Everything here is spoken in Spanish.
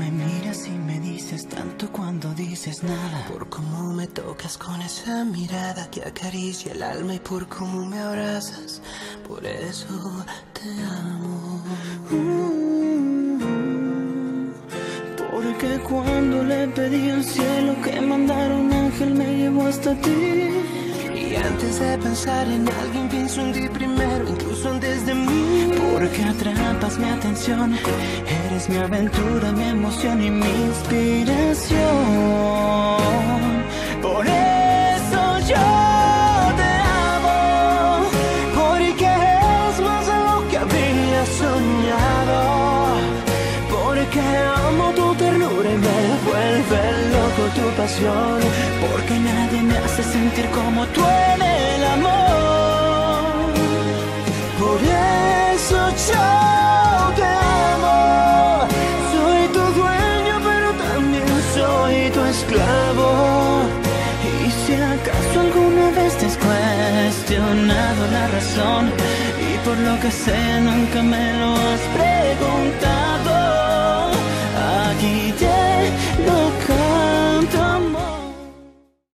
me miras y me dices tanto cuando dices nada. Por cómo me tocas con esa mirada que acaricia el alma y por cómo me abrazas, por eso te amo. Porque cuando le pedí al cielo que mandara un ángel me llevó hasta ti. Y antes de pensar en alguien pienso en ti primero, incluso antes de mí. Porque atrapas mi atención, eres mi aventura, mi emoción y mi inspiración. Por eso yo te amo, porque es más de lo que había soñado. Porque amo tu ternura y me vuelve loco tu pasión. Porque nadie me hace sentir como tú en el amor. Por eso yo te amo. Soy tu dueño pero también soy tu esclavo. Y si acaso alguna vez te has cuestionado la razón y por lo que sé nunca me lo has preguntado, aquí te lo